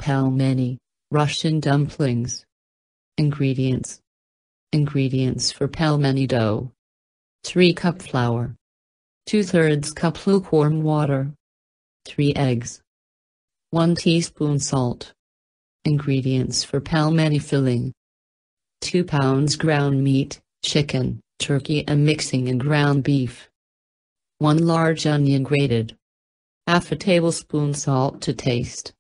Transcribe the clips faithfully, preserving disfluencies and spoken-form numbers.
Pelmeni, Russian dumplings. Ingredients. Ingredients for pelmeni dough. three cup flour. two thirds cup lukewarm water. three eggs. one teaspoon salt. Ingredients for pelmeni filling. two pounds ground meat, chicken, turkey and mixing in ground beef. one large onion grated. Half a tablespoon salt to taste.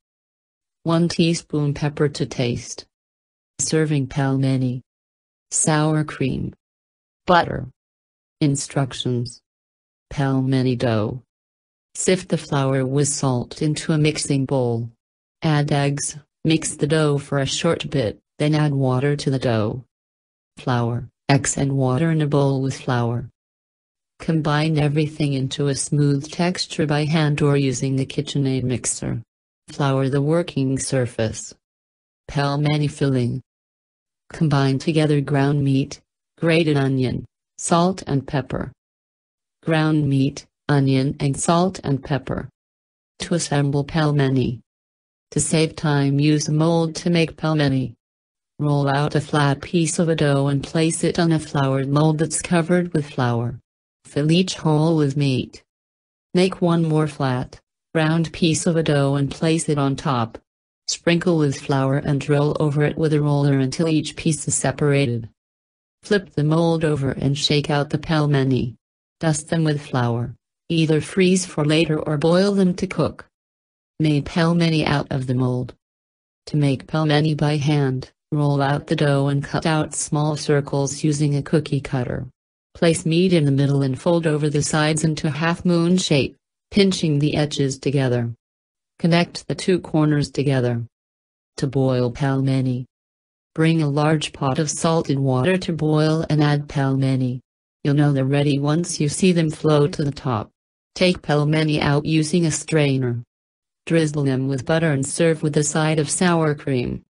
one teaspoon pepper to taste. Serving pelmeni. Sour cream. Butter. Instructions. Pelmeni dough. Sift the flour with salt into a mixing bowl. Add eggs, mix the dough for a short bit, then add water to the dough. Flour, eggs and water in a bowl with flour. Combine everything into a smooth texture by hand or using the KitchenAid mixer. Flour the working surface. Pelmeni filling. Combine together ground meat, grated onion, salt and pepper. Ground meat, onion and salt and pepper. To assemble pelmeni. To save time, use a mold to make pelmeni. Roll out a flat piece of a dough and place it on a floured mold that's covered with flour. Fill each hole with meat. Make one more flat, round piece of a dough and place it on top. Sprinkle with flour and roll over it with a roller until each piece is separated. Flip the mold over and shake out the pelmeni. Dust them with flour. Either freeze for later or boil them to cook. Made pelmeni out of the mold. To make pelmeni by hand, roll out the dough and cut out small circles using a cookie cutter. Place meat in the middle and fold over the sides into half moon shape, pinching the edges together. Connect the two corners together. To boil pelmeni. Bring a large pot of salted water to boil and add pelmeni. You'll know they're ready once you see them float to the top. Take pelmeni out using a strainer. Drizzle them with butter and serve with a side of sour cream.